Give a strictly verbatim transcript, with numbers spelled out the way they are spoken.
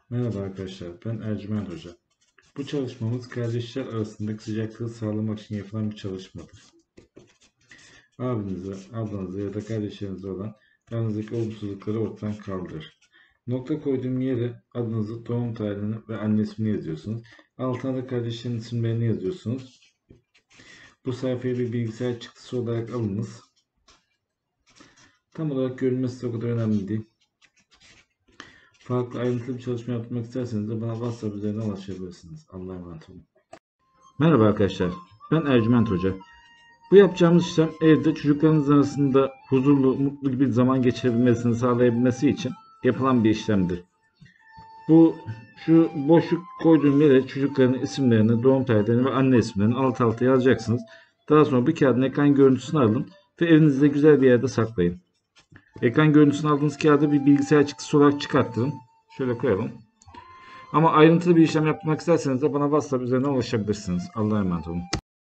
Merhaba arkadaşlar, ben Ercüment Hoca. Bu çalışmamız kardeşler arasındaki sıcaklığı sağlamak için yapılan bir çalışmadır. Abinize, ablanıza ya da kardeşlerinize olan aranızdaki olumsuzlukları ortadan kaldırır. Nokta koyduğum yere adınızı, doğum tarihini ve anne ismini yazıyorsunuz. Altına da kardeşlerin isimlerini yazıyorsunuz. Bu sayfayı bir bilgisayar çıktısı olarak alınız. Tam olarak görünmesi o kadar önemli değil. Farklı ayrıntılı bir çalışma yapmak isterseniz de bana WhatsApp üzerinden ulaşabilirsiniz. Allah'a emanet olun. Merhaba arkadaşlar, ben Ercüment Hoca. Bu yapacağımız işlem evde çocuklarınız arasında huzurlu, mutlu bir zaman geçirebilmesini sağlayabilmesi için yapılan bir işlemdir. Bu şu boşluk koyduğum yere çocukların isimlerini, doğum tarihlerini ve anne isimlerini alt alta yazacaksınız. Daha sonra bir kağıdın ekran görüntüsünü alın ve evinizde güzel bir yerde saklayın. Ekran görüntüsünü aldığınız kağıdı bir bilgisayar çıktısı olarak çıkartın. Şöyle koyalım. Ama ayrıntılı bir işlem yapmak isterseniz de bana WhatsApp üzerinden ulaşabilirsiniz. Allah'a emanet olun.